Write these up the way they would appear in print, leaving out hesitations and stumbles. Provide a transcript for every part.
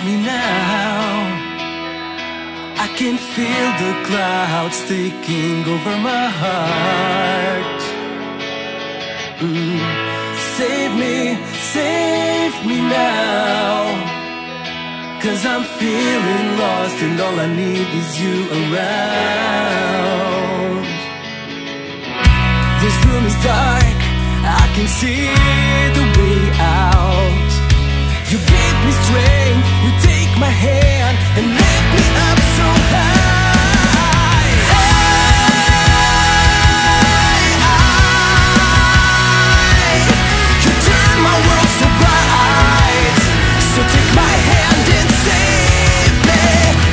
me now. I can feel the clouds taking over my heart. Save me now, 'cause I'm feeling lost and all I need is you around. This room is dark, I can see the way out. You give me strength, you take my hand and lift me up so high. You turn my world so bright, so take my hand and save me.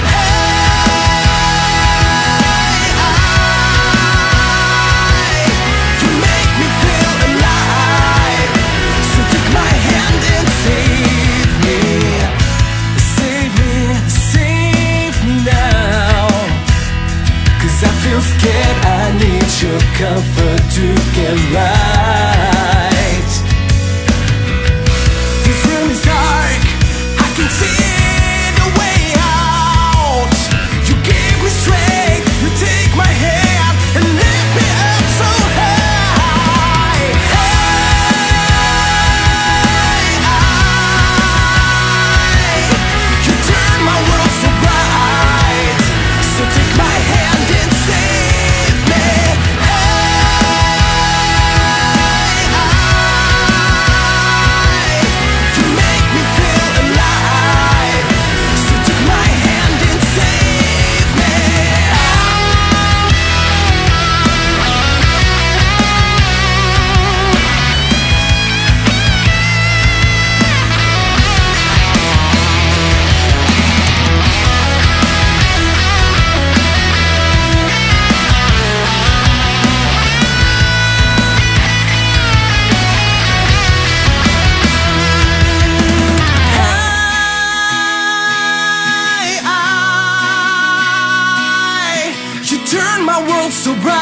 You make me feel alive, so take my hand and save me. Save me now, 'cause I feel scared, I need your comfort to get right. This room is dark, I can see the way out. You give me strength, you take my hand and lift me up so high. You turn my world so bright, so take my hand and save me. You make me feel alive, so take my hand and save me. You turn my world so bright.